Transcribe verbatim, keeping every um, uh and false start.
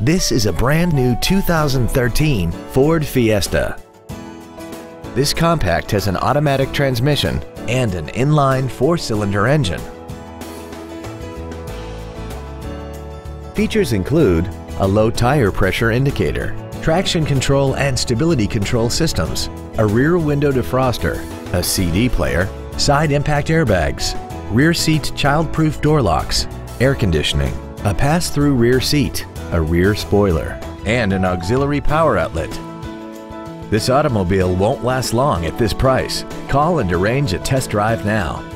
This is a brand new two thousand thirteen Ford Fiesta. This compact has an automatic transmission and an inline four-cylinder engine. Features include a low tire pressure indicator, traction control and stability control systems, a rear window defroster, a C D player, side impact airbags, rear seat child-proof door locks, air conditioning, a pass-through rear seat, a rear spoiler, and an auxiliary power outlet. This automobile won't last long at this price. Call and arrange a test drive now.